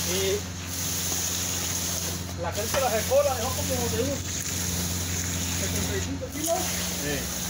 Y la gente la recola, dejó como de unos 75 kilos. Sí.